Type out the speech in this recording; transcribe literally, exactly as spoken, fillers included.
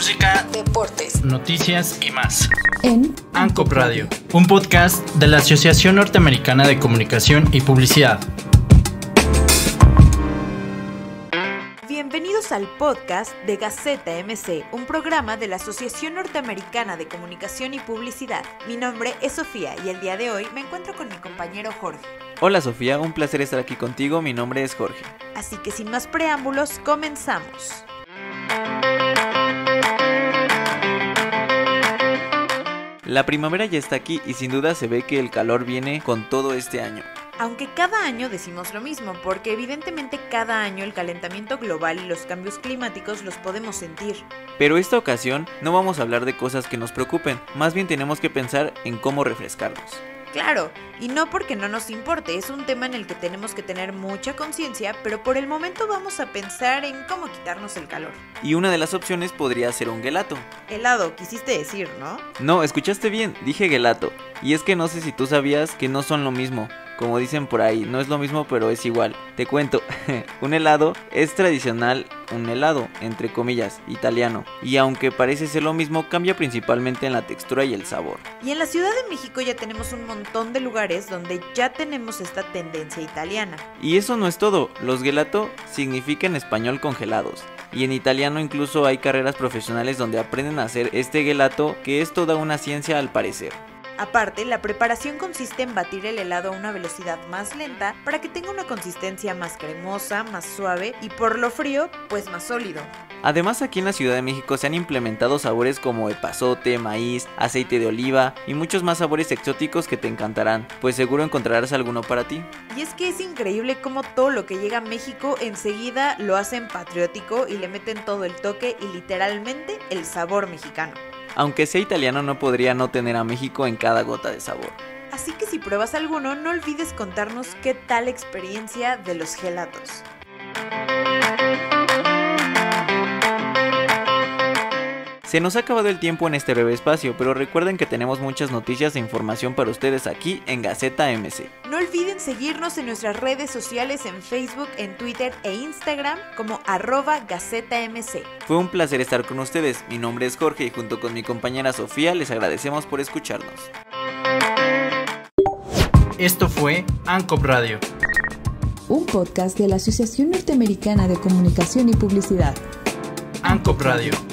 música, deportes, noticias y más. En ANCOP Radio, un podcast de la Asociación Norteamericana de Comunicación y Publicidad. Bienvenidos al podcast de Gaceta M C, un programa de la Asociación Norteamericana de Comunicación y Publicidad. Mi nombre es Sofía y el día de hoy me encuentro con mi compañero Jorge. Hola Sofía, un placer estar aquí contigo, mi nombre es Jorge. Así que sin más preámbulos, comenzamos. La primavera ya está aquí y sin duda se ve que el calor viene con todo este año. Aunque cada año decimos lo mismo, porque evidentemente cada año el calentamiento global y los cambios climáticos los podemos sentir. Pero esta ocasión no vamos a hablar de cosas que nos preocupen, más bien tenemos que pensar en cómo refrescarnos. Claro, y no porque no nos importe, es un tema en el que tenemos que tener mucha conciencia, pero por el momento vamos a pensar en cómo quitarnos el calor. Y una de las opciones podría ser un gelato. Helado, quisiste decir, ¿no? No, escuchaste bien, dije gelato. Y es que no sé si tú sabías que no son lo mismo. Como dicen por ahí, no es lo mismo pero es igual. Te cuento, un helado es tradicional, un helado, entre comillas, italiano. Y aunque parece ser lo mismo, cambia principalmente en la textura y el sabor. Y en la Ciudad de México ya tenemos un montón de lugares donde ya tenemos esta tendencia italiana. Y eso no es todo, los gelato significa en español congelados. Y en italiano incluso hay carreras profesionales donde aprenden a hacer este gelato, que es toda una ciencia al parecer. Aparte, la preparación consiste en batir el helado a una velocidad más lenta para que tenga una consistencia más cremosa, más suave y por lo frío, pues más sólido. Además, aquí en la Ciudad de México se han implementado sabores como epazote, maíz, aceite de oliva y muchos más sabores exóticos que te encantarán, pues seguro encontrarás alguno para ti. Y es que es increíble cómo todo lo que llega a México enseguida lo hacen patriótico y le meten todo el toque y literalmente el sabor mexicano. Aunque sea italiano, no podría no tener a México en cada gota de sabor. Así que si pruebas alguno, no olvides contarnos qué tal experiencia de los gelatos. Se nos ha acabado el tiempo en este breve espacio, pero recuerden que tenemos muchas noticias e información para ustedes aquí en Gaceta M C. No olviden seguirnos en nuestras redes sociales en Facebook, en Twitter e Instagram como arroba Gaceta M C. Fue un placer estar con ustedes, mi nombre es Jorge y junto con mi compañera Sofía les agradecemos por escucharnos. Esto fue ANCOP Radio, un podcast de la Asociación Norteamericana de Comunicación y Publicidad. ANCOP Radio.